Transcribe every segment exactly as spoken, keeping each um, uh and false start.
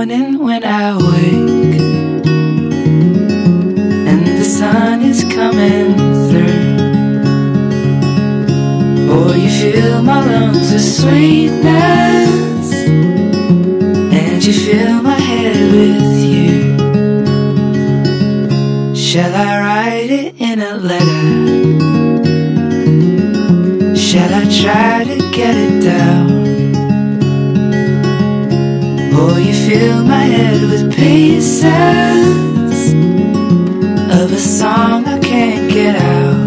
morning when I wake and the sun is coming through. Boy, you fill my lungs with sweetness, and you fill my head with you. Shall I write it in a letter? Shall I try to get it down? Oh, you fill my head with pieces of a song I can't get out.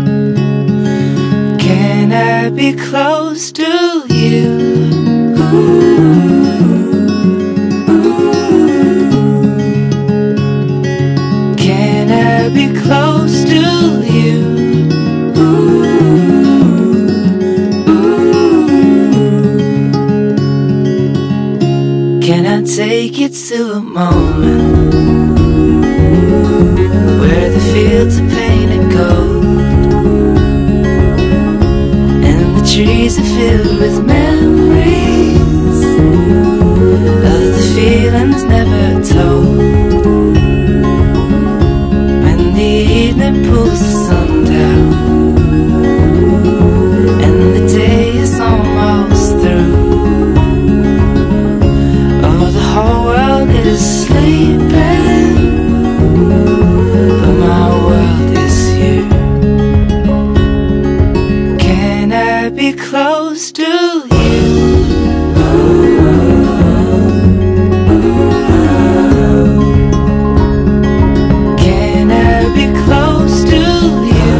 Can I be close to you? Ooh, ooh. Can I be close to you? Can I take you to a moment where the fields are painted gold and the trees are filled with memories of the feelings never told? When the evening pulls the sun down and the day is almost through, the whole world is sleeping, but my world is you. Can I be close to you? Can I be close to you?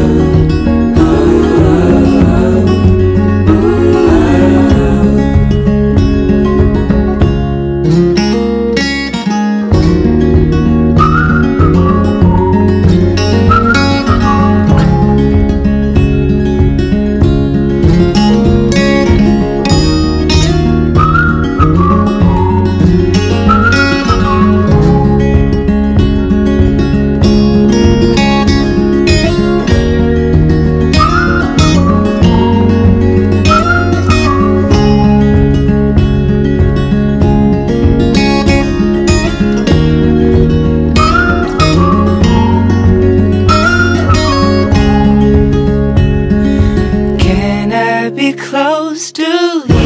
Be close to you.